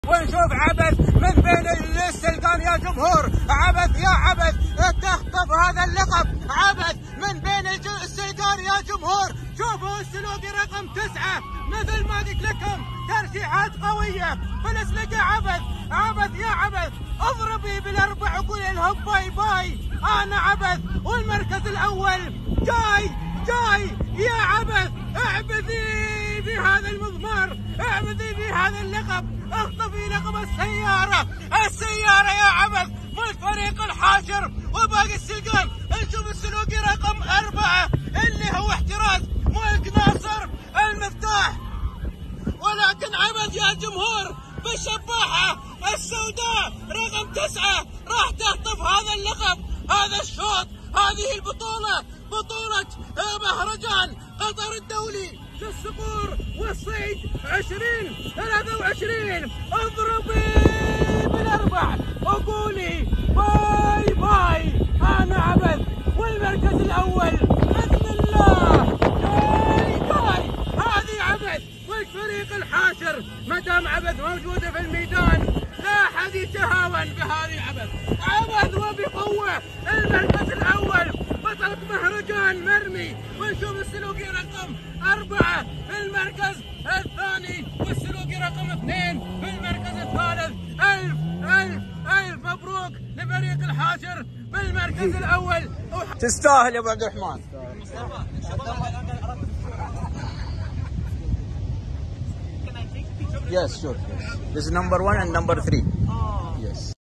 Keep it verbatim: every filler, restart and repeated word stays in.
ونشوف عبث من بين السلقان يا جمهور. عبث يا عبث تخطف هذا اللقب. عبث من بين السلقان يا جمهور. شوفوا السلوقي رقم تسعة مثل ما قلت لكم ترشيحات قوية فالاسلقة. عبث عبث يا عبث. اضربي بالاربع وقولي لهم باي باي انا عبث. والمركز الاول جاي جاي يا عبث. اعبثي في هذا المضمار، اعبثي في هذا اللقب، اخطفي لقب السيارة. السيارة يا عبث ملك فريق الحاشر وباقي السلقان. نشوف السلوقي رقم أربعة اللي هو احتراز ملك ناصر المفتاح. ولكن عبث يا جمهور بالشباحة السوداء رقم تسعة راح تخطف هذا اللقب. هذا الشوط، هذه البطولة بطولة مهرجان قطر الدولي للصقور والصيد عشرين ثلاثة وعشرين. اضربي بالاربع وقولي باي باي انا عبث. والمركز الاول باذن الله جاي جاي. هذه عبث والفريق الحاشر مدام عبث موجوده في الميدان لا احد يتهاون بهذه عبث. عبث وبقوه. المركز الاول بطلة مهرجان مرمي. ونشوف السلوقي رقم أربعة في المركز الثاني والسلوقي رقم اثنين في المركز الثالث. ألف ألف ألف مبروك لفريق الحاشر بالمركز الأول. تستاهل يا أبو عبد الرحمن. Yes, sure. This is number one and number three. Yes.